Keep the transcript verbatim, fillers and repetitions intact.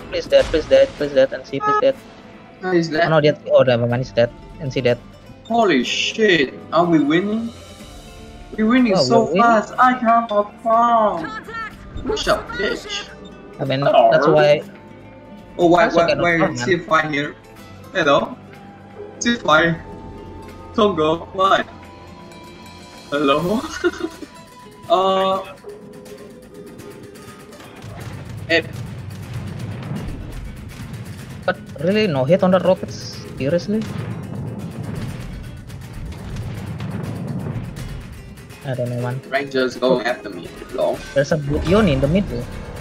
please dead, please dead, please dead, and see, please dead. How is Oh that? no, that, oh, the man is dead, and see that. Holy shit, are we winning? We're winning Oh, so we're winning? fast, I can't perform. What's up, bitch? I mean, Hello. that's why. Oh, why, Also why, cannot why farm, is man. he fine here? Hello? Is fine? Tongo, why? Hello? uh... Eh, But really, no hit on the rockets? Seriously? I don't know, man. Rangers going after me. Hello? There's a blue Yoni in the middle.